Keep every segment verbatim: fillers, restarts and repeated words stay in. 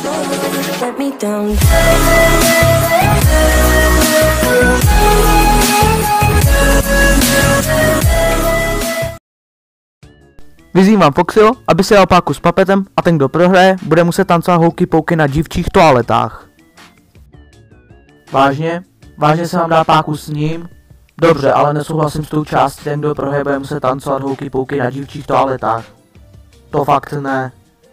let me down. Vyzývám Foxyho, aby si dal páku s papetem a ten, kdo prohraje, bude muset tancovat houky pouky na dívčích toaletách. Vážně? Vážně se vám dá páku s ním? Dobře, ale nesouhlasím s tou částí, ten, kdo prohraje, bude muset tancovat houky pouky na dívčích toaletách. To fakt ne.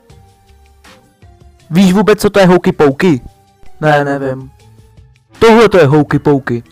Víš vůbec, co to je houky pouky? Ne, nevím. Tohle to je houky pouky.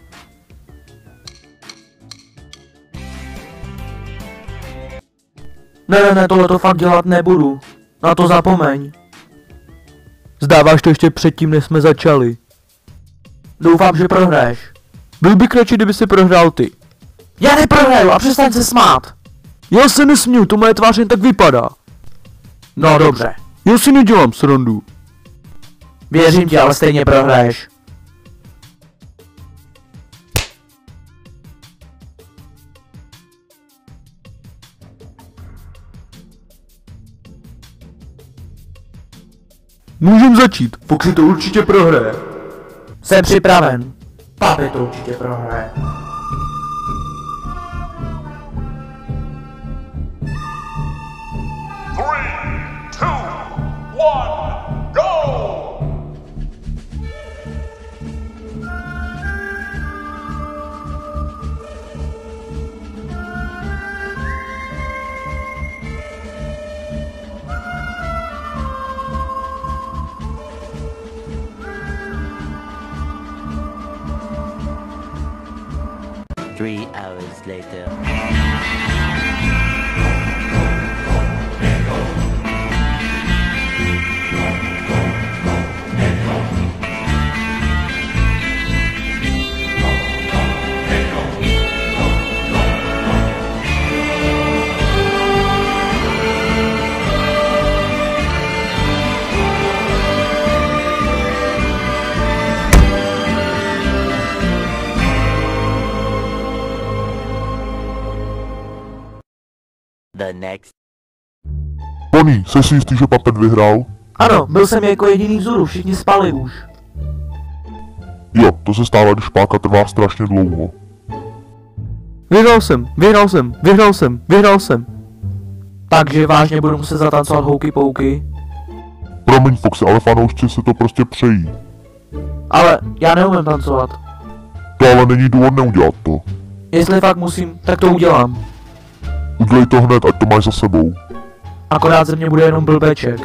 Ne, ne, ne, tohle to fakt dělat nebudu. Na to zapomeň. Zdáváš to ještě předtím, než jsme začali. Doufám, že prohraješ. Byl bych radši, kdyby si prohrál ty. Já neprohraju a přestaň se smát. Já se nesměju, to moje tvář jen tak vypadá. No dobře. Já si nedělám srandu. Věřím ti, ale stejně prohraješ. Můžem začít, Foxy to určitě prohraje. Jsem připraven. Papi to určitě prohraje. Three, two, one, go! Three hours later. The next. Bonnie, jsi si jistý, že Papet vyhrál? Ano, byl jsem jako jediný vzhůru, všichni spali už. Jo, to se stává, když páka trvá strašně dlouho. Vyhrál jsem, vyhrál jsem, vyhrál jsem, vyhrál jsem. Takže vážně budu muset zatancovat houky pouky? Promiň, Foxy, ale fanoušci se to prostě přejí. Ale já neumím tancovat. To ale není důvod neudělat to. Jestli fakt musím, tak to udělám. Udělej to hned, ať to máš za sebou. Akorát ze mě bude jenom blbeček.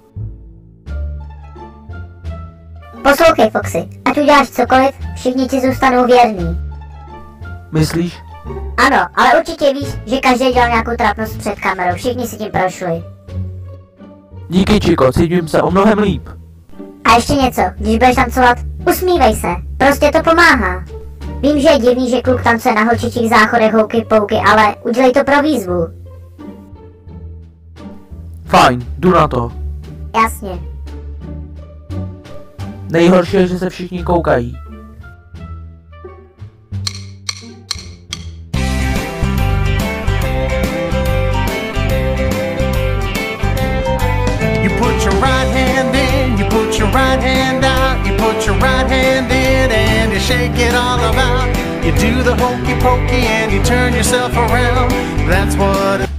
Poslouchej, Foxy, ať uděláš cokoliv, všichni ti zůstanou věrní. Myslíš? Ano, ale určitě víš, že každý dělal nějakou trapnost před kamerou, všichni si tím prošli. Díky, Čiko, cítím se o mnohem líp. A ještě něco, když budeš tancovat, usmívej se, prostě to pomáhá. Vím, že je divný, že kluk tancuje na holčičích záchodech houky pouky, ale udělej to pro výzvu. Fajn, jdu na to. Jasně. Nejhorší je, že se všichni koukají. You put your right hand in, you put your right hand out, you put your right hand in and you shake it all about. You do the hokey pokey and you turn yourself around. That's what it...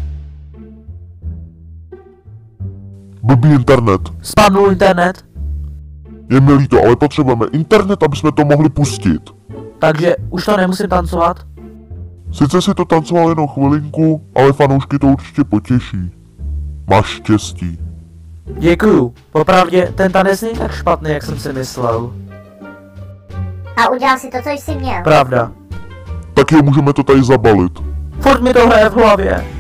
Blbý internet. Spadnul internet? Je mi líto, ale potřebujeme internet, aby jsme to mohli pustit. Takže už to nemusím tancovat? Sice si to tancoval jenom chvilinku, ale fanoušky to určitě potěší. Máš štěstí. Děkuju. Popravdě, ten tanec není tak špatný, jak jsem si myslel. A udělal si to, co jsi měl. Pravda. Tak jo, můžeme to tady zabalit. Furt mi to hraje v hlavě.